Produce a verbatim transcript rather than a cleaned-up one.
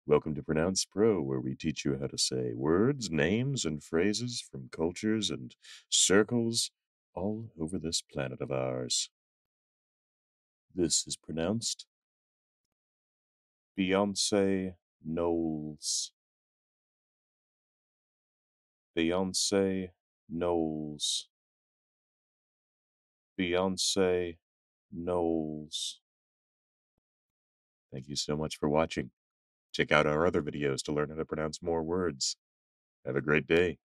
Welcome to Pronounce Pro, where we teach you how to say words, names, and phrases from cultures and circles all over this planet of ours. This is pronounced Beyonce Knowles. Beyonce Knowles. Beyonce Knowles. Thank you so much for watching. Check out our other videos to learn how to pronounce more words. Have a great day.